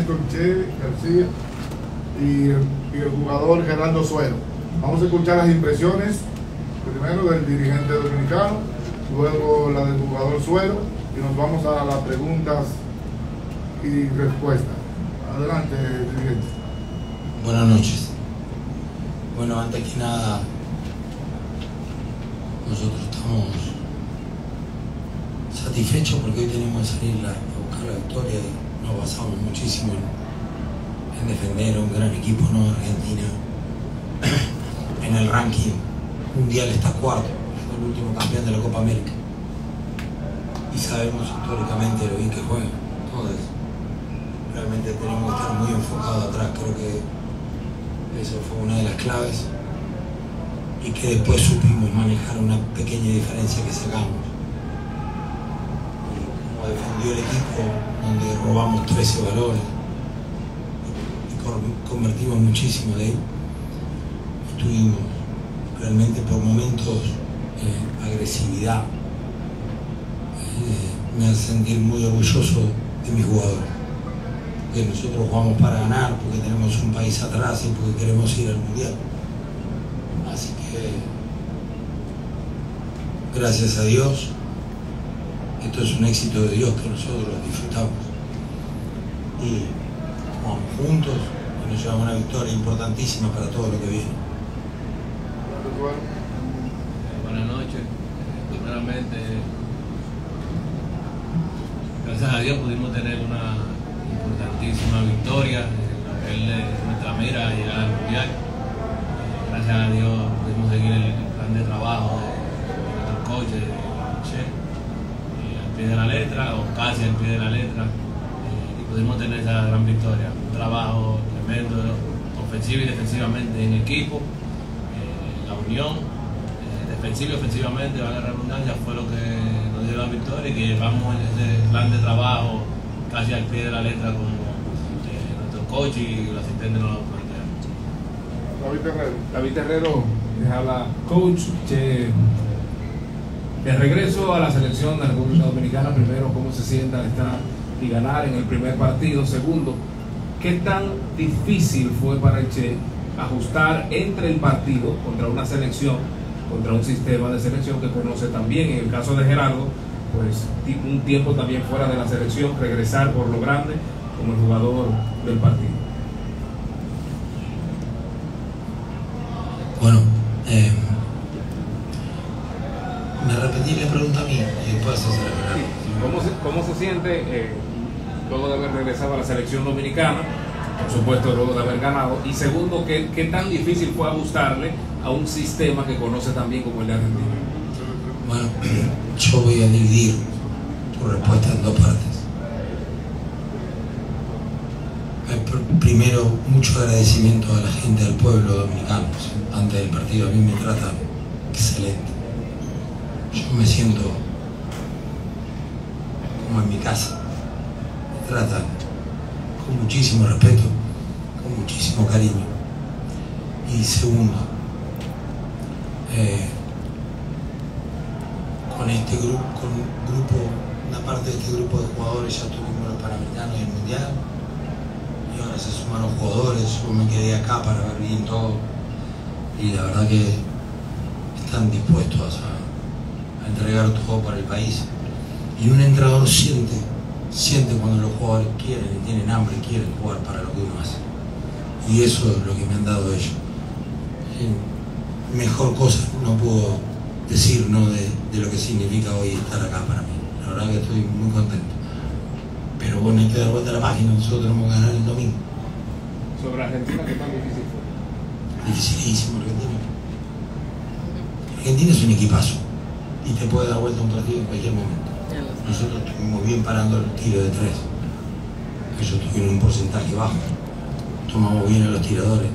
Néstor Che García y el jugador Gerardo Suero. Vamos a escuchar las impresiones, primero del dirigente dominicano, luego la del jugador Suero, y nos vamos a las preguntas y respuestas. Adelante, dirigente. Buenas noches. Bueno, antes que nada, nosotros estamos satisfechos porque hoy tenemos que salir a buscar la victoria y nos basamos muchísimo en defender a un gran equipo, ¿no? Argentina en el ranking mundial está cuarto, fue el último campeón de la Copa América y sabemos históricamente lo bien que juega. Entonces realmente tenemos que estar muy enfocados atrás. Creo que eso fue una de las claves y que después supimos manejar una pequeña diferencia que sacamos. Como defendió el equipo, donde robamos 13 valores y convertimos muchísimo de él. Tuvimos realmente por momentos agresividad. Me hace sentir muy orgulloso de mis jugadores. Que nosotros jugamos para ganar, porque tenemos un país atrás y porque queremos ir al mundial. Así que, gracias a Dios, esto es un éxito de Dios que nosotros disfrutamos. Y jugamos juntos y nos llevamos una victoria importantísima para todo lo que viene. Buenas noches. Primeramente, gracias a Dios pudimos tener una importantísima victoria en nuestra mira a llegar al mundial. Gracias a Dios pudimos seguir el plan de trabajo del coach de Che al pie de la letra, o casi al pie de la letra, y pudimos tener esa gran victoria. Un trabajo tremendo, ofensivo y defensivamente en equipo. La unión, defensiva y ofensivamente, valga la redundancia, fue lo que nos dio la victoria y que llevamos ese plan de trabajo casi al pie de la letra como nuestro coach y los asistentes nos lo plantearon. David Terrero, les habla coach. De regreso a la selección de la República Dominicana, primero, ¿cómo se sienta al estar y ganar en el primer partido? Segundo, ¿qué tan difícil fue para el Che ajustar entre el partido contra una selección, contra un sistema de selección que conoce también? En el caso de Gerardo, pues un tiempo también fuera de la selección, regresar por lo grande como el jugador del partido. Bueno, me repetí la pregunta a mí y después hacer la ¿Cómo se siente luego de haber regresado a la selección dominicana? Por supuesto, luego de haber ganado. Y segundo, ¿qué tan difícil fue ajustarle a un sistema que conoce también como el de Argentina? Bueno, yo voy a dividir tu respuesta en dos partes. Primero, mucho agradecimiento a la gente del pueblo dominicano. Antes del partido a mí me tratan excelente. Yo me siento como en mi casa. Me tratan con muchísimo respeto, con muchísimo cariño. Y segundo, con este grupo, una parte de este grupo de jugadores ya tuvimos los Panamericanos y el Mundial, y ahora se sumaron jugadores. Yo me quedé acá para ver bien todo, y la verdad que están dispuestos a entregar todo para el país. Y un entrenador siente cuando los jugadores quieren y tienen hambre y quieren jugar para lo que uno hace. Y eso es lo que me han dado ellos. Mejor cosa no puedo decir, ¿no?, de lo que significa hoy estar acá para mí. La verdad que estoy muy contento. Pero bueno, hay que dar vuelta a la página. Nosotros tenemos que ganar el domingo. Sobre Argentina, ¿qué tan difícil fue? Dificilísimo Argentina. Argentina es un equipazo y te puede dar vuelta un partido en cualquier momento. Nosotros estuvimos bien parando el tiro de tres. Ellos tuvieron un porcentaje bajo. Tomamos bien a los tiradores.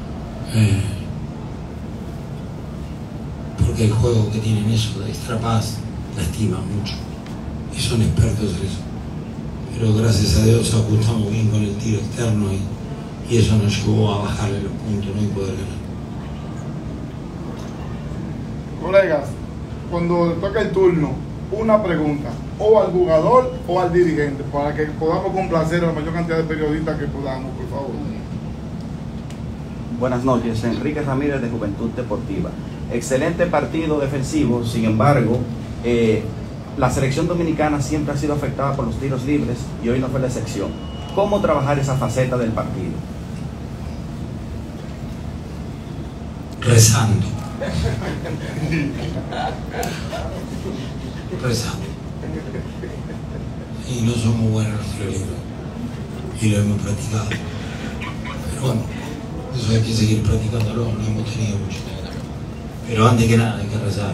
Porque el juego que tienen eso de extra pass lastima mucho. Y son expertos en eso. Pero gracias a Dios ajustamos bien con el tiro externo y eso nos llevó a bajarle los puntos, ¿no?, y poder ganar. Colegas, cuando toca el turno una pregunta, o al jugador o al dirigente, para que podamos complacer a la mayor cantidad de periodistas que podamos, por favor. Buenas noches, Enrique Ramírez de Juventud Deportiva. Excelente partido defensivo, sin embargo, la selección dominicana siempre ha sido afectada por los tiros libres y hoy no fue la excepción. ¿Cómo trabajar esa faceta del partido? Rezando. Rezando. Y no somos buenos en los tiros libres. Y lo hemos practicado. Pero bueno, eso hay que seguir practicándolo, no hemos tenido mucho. Pero antes que nada hay que rezar.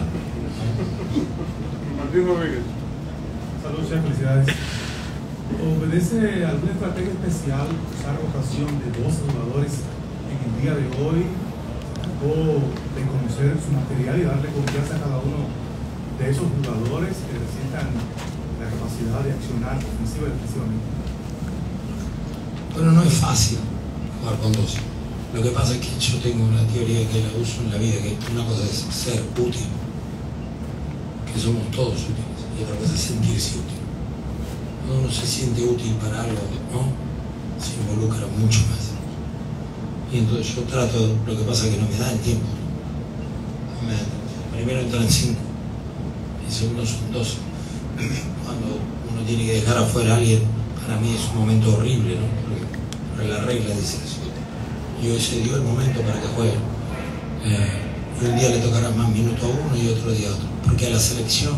Martín Rodríguez. Saludos, chef, felicidades. ¿Obedece alguna estrategia especial usar rotación de 12 jugadores en el día de hoy? ¿O de conocer su material y darle confianza a cada uno de esos jugadores que sientan la capacidad de accionar ofensiva y defensivamente? Bueno, no es fácil jugar con 12. Lo que pasa es que yo tengo una teoría que la uso en la vida, que una cosa es ser útil, que somos todos útiles, y otra cosa es sentirse útil. Cuando uno se siente útil para algo, ¿no? Se involucra mucho más. Y entonces yo trato, lo que pasa es que no me da el tiempo. Primero entran 5, y segundo son 12. Cuando uno tiene que dejar afuera a alguien, para mí es un momento horrible, ¿no? Porque la regla dice eso. Y hoy se dio el momento para que jueguen. Y un día le tocará más minutos a uno y otro día a otro. Porque a la selección,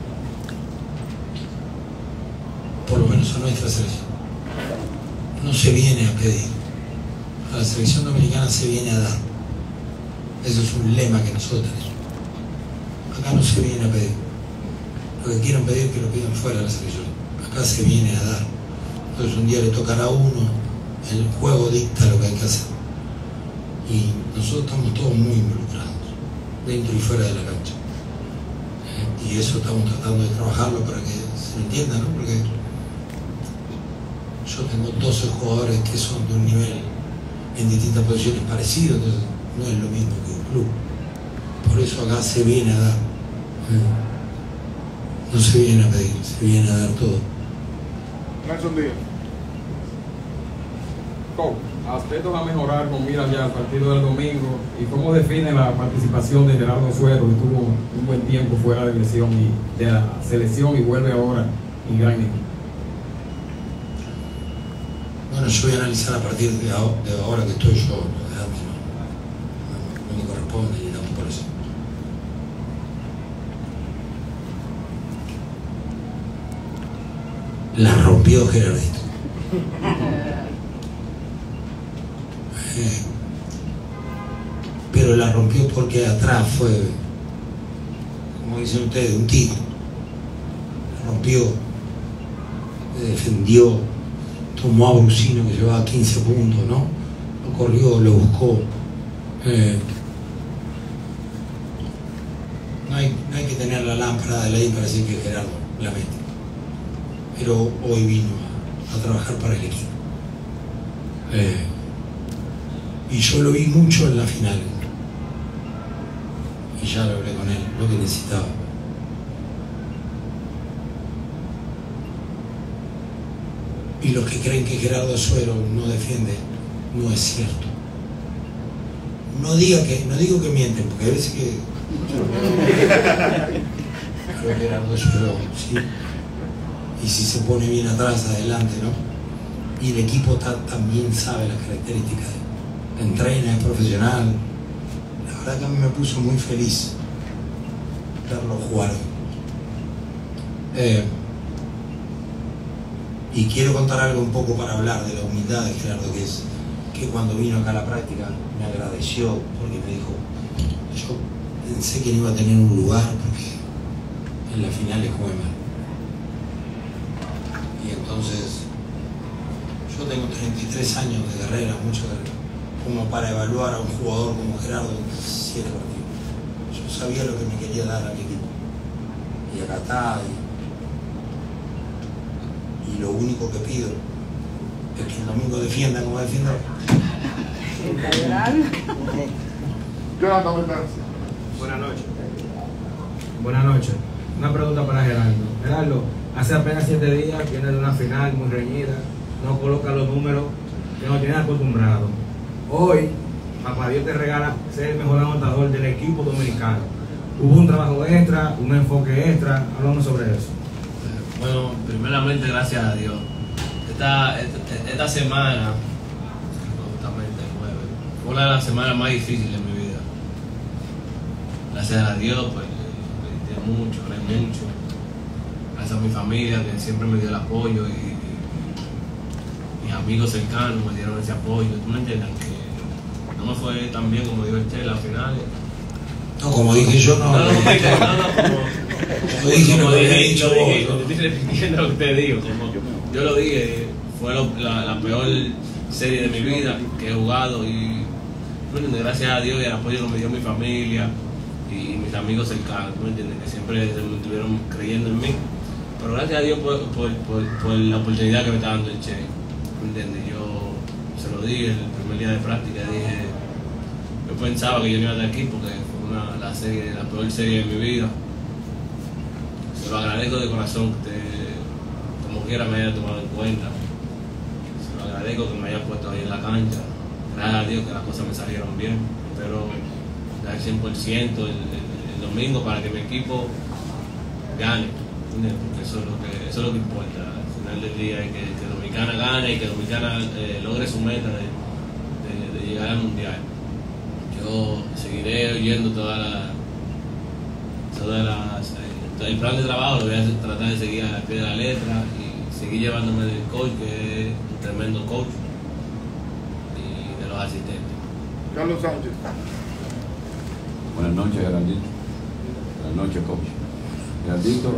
por lo menos a nuestra selección, no se viene a pedir. A la selección dominicana se viene a dar. Eso es un lema que nosotros tenemos. Acá no se viene a pedir. Lo que quieran pedir, que lo pidan fuera de la selección. Acá se viene a dar. Entonces un día le tocará a uno, el juego dicta lo que hay que hacer. Y nosotros estamos todos muy involucrados, dentro y fuera de la cancha. Y eso estamos tratando de trabajarlo para que se entienda, ¿no? Porque yo tengo 12 jugadores que son de un nivel en distintas posiciones parecido, entonces no es lo mismo que un club. Por eso acá se viene a dar. No se viene a pedir, se viene a dar todo. Nelson Díaz. Aspectos a mejorar con miras ya al partido del domingo, y cómo define la participación de Gerardo Suero, que tuvo un buen tiempo fuera de lesión y de la selección y vuelve ahora en gran equipo. Bueno, yo voy a analizar a partir de ahora que estoy yo, de antes no me corresponde y no por eso. La rompió Gerardito. Pero la rompió porque atrás fue, como dicen ustedes, un tiro. La rompió, defendió, tomó a Brusino que llevaba 15 puntos, ¿no? Lo corrió, lo buscó. No hay que tener la lámpara de ley para decir que Gerardo la mete. Pero hoy vino a trabajar para el equipo. Y yo lo vi mucho en la final. Y ya lo hablé con él, lo que necesitaba. Y los que creen que Gerardo Suero no defiende, no es cierto. No digo que mienten, porque a veces que... Pero Gerardo Suero, sí. Y si se pone bien atrás, adelante, ¿no? Y el equipo también sabe las características. Entrena, es profesional. La verdad que a mí me puso muy feliz verlo jugar. Y quiero contar algo un poco para hablar de la humildad de Gerardo, que cuando vino acá a la práctica me agradeció porque me dijo, yo pensé que no iba a tener un lugar porque en la final le jugué mal. Y entonces yo tengo 33 años de carrera, mucha carrera, como para evaluar a un jugador como Gerardo en 7 partidos. Yo sabía lo que me quería dar a mi equipo. Y acá está. Y lo único que pido es que el domingo defienda como defienda. Jonathan Betances. Buenas noches. Buenas noches. Una pregunta para Gerardo. Gerardo, hace apenas 7 días viene de una final muy reñida, no coloca los números que nos tienen acostumbrados. Hoy, papá Dios te regala ser el mejor anotador del equipo dominicano. Hubo un trabajo extra, un enfoque extra, hablamos sobre eso. Bueno, primeramente gracias a Dios. Esta semana, justamente el jueves, fue una de las semanas más difíciles de mi vida. Gracias a Dios, pues, medité mucho, oré mucho. Gracias a mi familia que siempre me dio el apoyo y mis amigos cercanos me dieron ese apoyo. ¿Tú me entiendes? Que no me fue tan bien como dijo el Che al final. No, como dije yo, no. Como dije, como lo dije, había dicho vos. estoy repitiendo lo que usted dijo. Como yo lo dije, fue la peor serie de mi vida que he jugado y gracias a Dios y al apoyo que me dio mi familia y mis amigos cercanos, ¿me entiendes? Que siempre estuvieron creyendo en mí. Pero gracias a Dios por la oportunidad que me está dando el Che, ¿me entiendes? Yo se lo dije el primer día de práctica, dije, yo pensaba que yo no iba a estar aquí porque fue la peor serie de mi vida. Se lo agradezco de corazón que usted, como quiera, me haya tomado en cuenta. Se lo agradezco que me haya puesto ahí en la cancha. Gracias a Dios que las cosas me salieron bien. Espero dar el 100% el domingo para que mi equipo gane. Porque eso es lo que importa. Al final del día es que Dominicana gane y que Dominicana logre su meta de llegar al Mundial. Yo seguiré oyendo el plan de trabajo, lo voy a tratar de seguir al pie de la letra y seguir llevándome del coach, que es un tremendo coach, y de los asistentes. Carlos Sánchez. Buenas noches, Geraldito. Buenas noches, coach. Geraldito,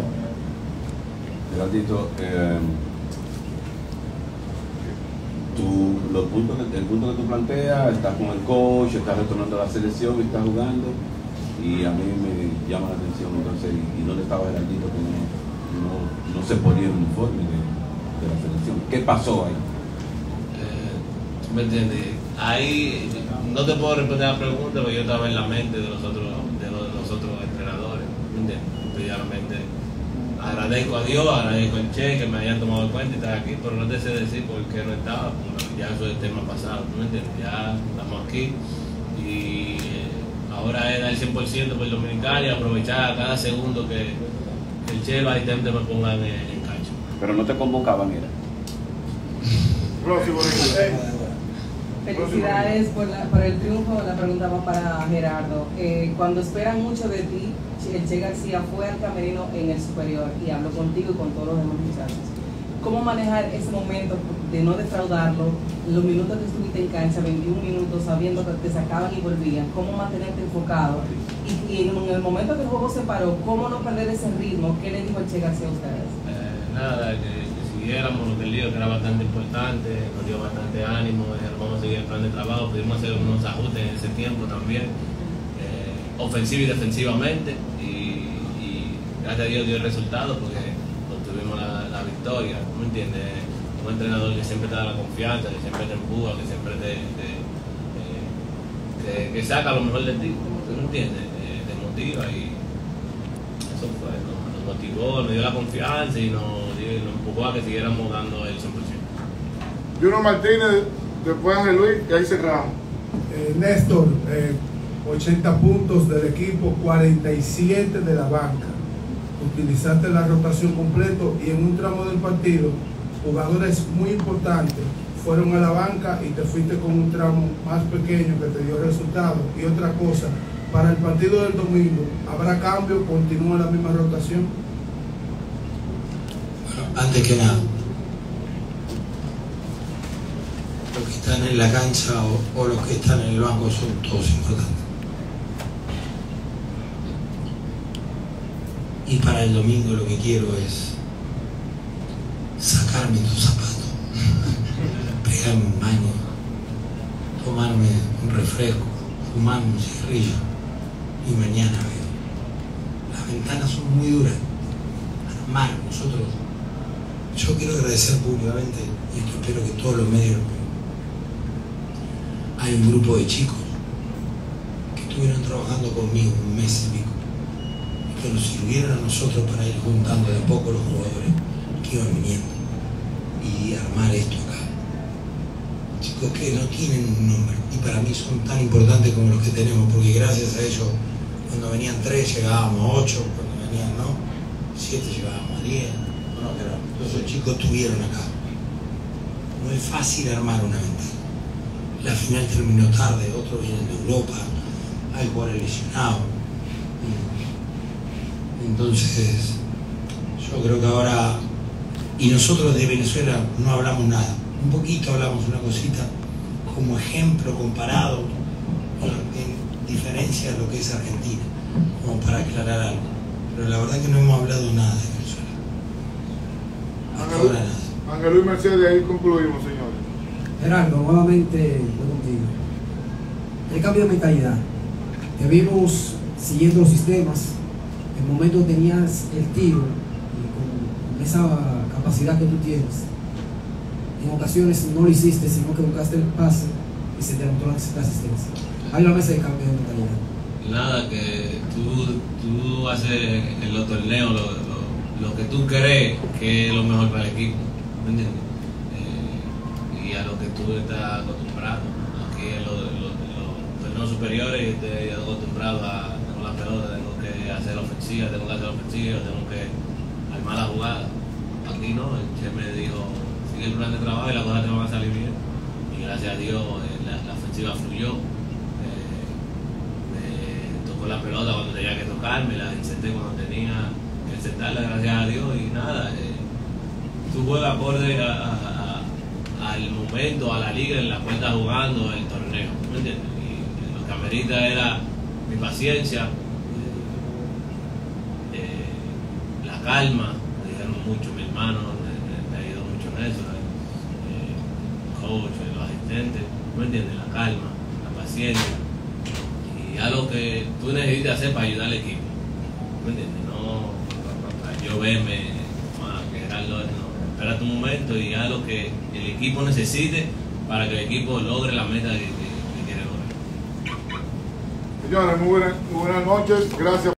el punto que tú planteas, estás con el coach, estás retornando a la selección y estás jugando, y a mí me llama la atención entonces, y no le estaba Geraldito que no se ponía el uniforme de la selección. ¿Qué pasó ahí? ¿Me entiendes? Ahí no te puedo responder la pregunta porque yo estaba en la mente de los otros entrenadores, ¿me entiendes? Realmente agradezco a Dios, agradezco al Che que me hayan tomado en cuenta y estar aquí, pero no te sé decir por qué no estaba, porque ya eso es el tema pasado, ¿me entiendes? Ya estamos aquí y ahora es dar el 100% por el dominicano y aprovechar cada segundo que el Che y los asistentes me pongan en cancha. Pero no te convocaban, era. Próximo. Felicidades por el triunfo. La pregunta va para Gerardo. Cuando esperan mucho de ti, el Che García fue al camerino en el superior y habló contigo y con todos los demás muchachos. ¿Cómo manejar ese momento de no defraudarlo? Los minutos que estuviste en cancha, 21 minutos, sabiendo que te sacaban y volvían. ¿Cómo mantenerte enfocado? Y en el momento que el juego se paró, ¿cómo no perder ese ritmo? ¿Qué le dijo el Che García a ustedes? Nada, que siguiéramos lo que él dijo, que era bastante importante, nos dio bastante ánimo, vamos a seguir el plan de trabajo, pudimos hacer unos ajustes en ese tiempo también, ofensivo y defensivamente, y gracias a Dios dio el resultado porque obtuvimos la victoria, ¿me entiendes? Un entrenador que siempre te da la confianza, que siempre te empuja, que siempre que saca lo mejor de ti, ¿tú me entiendes? Te motiva y eso fue, nos motivó, nos dio la confianza y nos empujó a que siguiéramos dando el 100%. Junior Martínez, después Ángel Luis, y ahí cerramos. Néstor, 80 puntos del equipo, 47 de la banca. Utilizaste la rotación completo y en un tramo del partido, jugadores muy importantes fueron a la banca y te fuiste con un tramo más pequeño que te dio resultado. Y otra cosa, para el partido del domingo, ¿habrá cambio? ¿Continúa la misma rotación? Bueno, antes que nada, los que están en la cancha o los que están en el banco son todos importantes. Y para el domingo lo que quiero es sacarme tus zapatos, pegarme un baño, tomarme un refresco, fumarme un cigarrillo y mañana veo. Las ventanas son muy duras, mal, nosotros. Yo quiero agradecer públicamente, y esto espero que todos los medios lo vean. Hay un grupo de chicos que estuvieron trabajando conmigo un mes y pico. que nos sirvieron a nosotros para ir juntando de a poco los jugadores que iban viniendo y armar esto acá. Chicos que no tienen un nombre y para mí son tan importantes como los que tenemos, porque gracias a ellos cuando venían 3 llegábamos a 8, cuando venían 7 llegábamos a 10, pero esos chicos estuvieron acá. No es fácil armar una ventana. La final terminó tarde, otros vienen de Europa, hay jugadores lesionados. Entonces, yo creo que ahora, y nosotros de Venezuela no hablamos nada, un poquito hablamos una cosita como ejemplo comparado en diferencia a lo que es Argentina, como para aclarar algo. Pero la verdad que no hemos hablado nada de Venezuela. Hasta ahora nada. Ángel Luis Mercedes, ahí concluimos, señores. Gerardo, nuevamente voy contigo. El cambio de mentalidad. Te vimos siguiendo los sistemas. En el momento tenías el tiro y con esa capacidad que tú tienes. En ocasiones no lo hiciste, sino que buscaste el pase y se te anotó la asistencia. Háblame ese cambio de mentalidad. Nada, que tú haces en los torneos lo que tú crees que es lo mejor para el equipo, ¿me entiendes? Y a lo que tú estás acostumbrado. Aquí en los torneos superiores estoy acostumbrado a con la pelota, tengo que hacer ofensiva, tengo que armar la jugada. Aquí no, el Che me dijo, sigue el plan de trabajo y las cosas te van a salir bien. Y gracias a Dios la ofensiva fluyó. Me tocó la pelota cuando tenía que tocarme, la inserté cuando tenía que insertarla, gracias a Dios, y nada. Tú juegas acorde al momento, a la liga en la cual estás jugando el torneo, ¿me entiendes? Y lo que amerita era mi paciencia, la calma, me dijeron mucho mi hermano, me ha ido mucho en eso, el coach, los asistentes, ¿me entiendes? La calma, la paciencia y algo que tú necesitas hacer para ayudar al equipo, ¿me entiendes? No para yo verme que Gerardo, no, espera tu momento y haz lo que el equipo necesite para que el equipo logre la meta que quiere lograr. Señores, muy buenas noches, gracias.